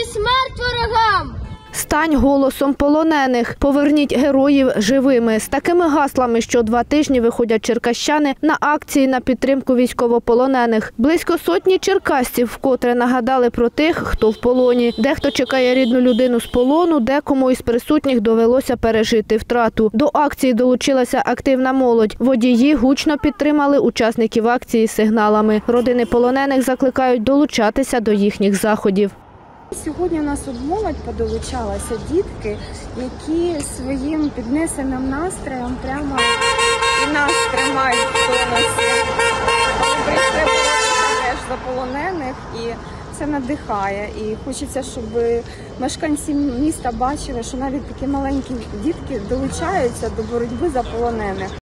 смерть ворогам! Стань голосом полонених, поверніть героїв живими. З такими гаслами що 2 тижні виходять черкащани на акції на підтримку військовополонених. Близько сотні черкасців вкотре нагадали про тих, хто в полоні. Дехто чекає рідну людину з полону, декому із присутніх довелося пережити втрату. До акції долучилася активна молодь. Водії гучно підтримали учасників акції сигналами. Родини полонених закликають долучатися до їхніх заходів. Сьогодні у нас тут молодь подолучалася, дітки, які своїм піднесеним настроєм прямо і нас тримають в тонусі. Вони прийшли боротися теж за полонених, і це надихає. І хочеться, щоб мешканці міста бачили, що навіть такі маленькі дітки долучаються до боротьби за полонених.